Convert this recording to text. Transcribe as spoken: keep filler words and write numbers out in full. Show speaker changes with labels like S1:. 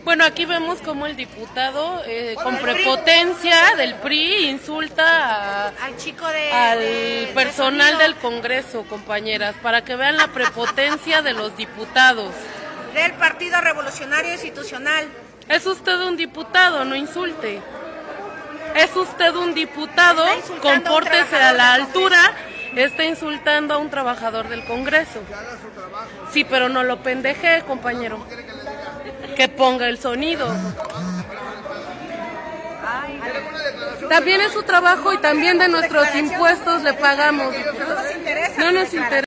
S1: Bueno, aquí vemos como el diputado eh, con prepotencia del P R I insulta a,
S2: al chico de,
S1: al
S2: de,
S1: personal
S2: de
S1: del Congreso, compañeras, para que vean la prepotencia de los diputados.
S2: Del Partido Revolucionario Institucional.
S1: Es usted un diputado, no insulte. Es usted un diputado, compórtese a la altura, está insultando a un trabajador del Congreso. Sí, pero no lo pendeje, compañero. Que ponga el sonido. También es su trabajo y también de nuestros impuestos le pagamos.
S2: No nos interesa.
S1: No nos interesa.